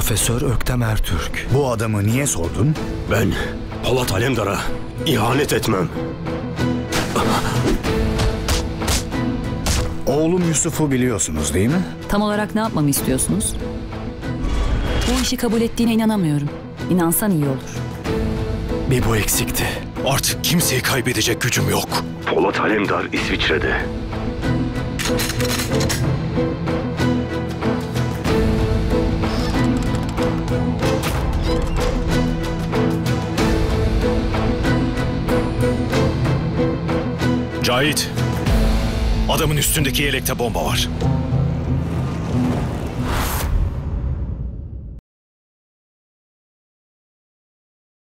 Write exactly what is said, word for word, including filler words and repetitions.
Profesör Öktem Ertürk. Bu adamı niye sordun? Ben Polat Alemdar'a ihanet etmem. Oğlum Yusuf'u biliyorsunuz değil mi? Tam olarak ne yapmamı istiyorsunuz? Bu işi kabul ettiğine inanamıyorum. İnansan iyi olur. Bir bu eksikti. Artık kimseyi kaybedecek gücüm yok. Polat Alemdar İsviçre'de. Cahit, adamın üstündeki yelekte bomba var.